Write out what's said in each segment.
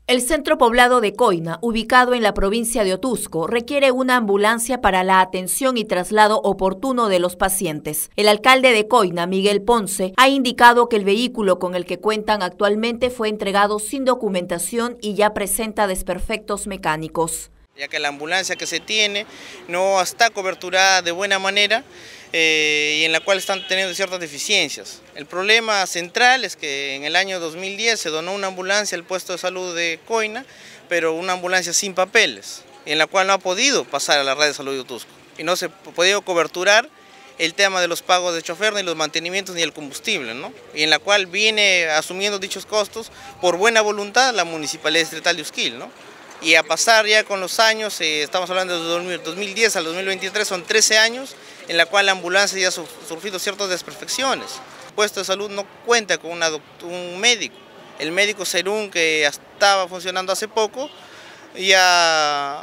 El centro poblado de Coina, ubicado en la provincia de Otuzco, requiere una ambulancia para la atención y traslado oportuno de los pacientes. El alcalde de Coina, Miguel Ponce, ha indicado que el vehículo con el que cuentan actualmente fue entregado sin documentación y ya presenta desperfectos mecánicos. Ya que la ambulancia que se tiene no está coberturada de buena manera y en la cual están teniendo ciertas deficiencias. El problema central es que en el año 2010 se donó una ambulancia al puesto de salud de Coina, pero una ambulancia sin papeles, en la cual no ha podido pasar a la red de salud de Otuzco y no se ha podido coberturar el tema de los pagos de chofer, ni los mantenimientos, ni el combustible, ¿no? Y en la cual viene asumiendo dichos costos por buena voluntad la Municipalidad Distrital de Usquil, ¿no? Y a pasar ya con los años, estamos hablando de 2010 al 2023, son 13 años en la cual la ambulancia ya ha sufrido ciertas desperfecciones. El puesto de salud no cuenta con un médico. El médico Serún, que estaba funcionando hace poco, ya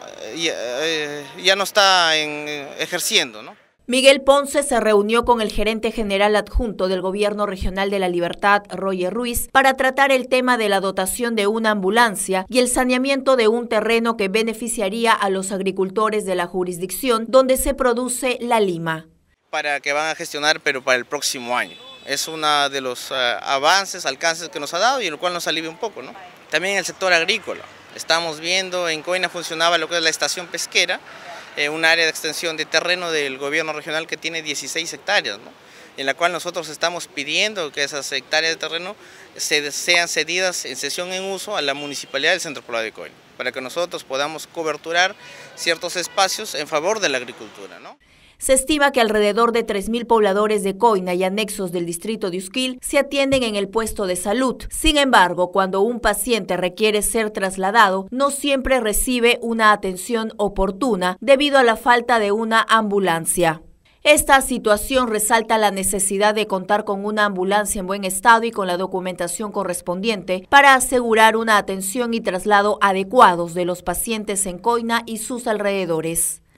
no está ejerciendo, ¿no? Miguel Ponce se reunió con el gerente general adjunto del Gobierno Regional de la Libertad, Roger Ruiz, para tratar el tema de la dotación de una ambulancia y el saneamiento de un terreno que beneficiaría a los agricultores de la jurisdicción donde se produce la lima. Para que van a gestionar, pero para el próximo año. Es uno de los alcances que nos ha dado y el cual nos alivia un poco, ¿no? También el sector agrícola. Estamos viendo, en Coina funcionaba lo que es la estación pesquera, un área de extensión de terreno del gobierno regional que tiene 16 hectáreas, ¿no? En la cual nosotros estamos pidiendo que esas hectáreas de terreno sean cedidas en cesión en uso a la Municipalidad del Centro Poblado de Coina, para que nosotros podamos coberturar ciertos espacios en favor de la agricultura, ¿no? Se estima que alrededor de 3.000 pobladores de Coina y anexos del distrito de Usquil se atienden en el puesto de salud. Sin embargo, cuando un paciente requiere ser trasladado, no siempre recibe una atención oportuna debido a la falta de una ambulancia. Esta situación resalta la necesidad de contar con una ambulancia en buen estado y con la documentación correspondiente para asegurar una atención y traslado adecuados de los pacientes en Coina y sus alrededores.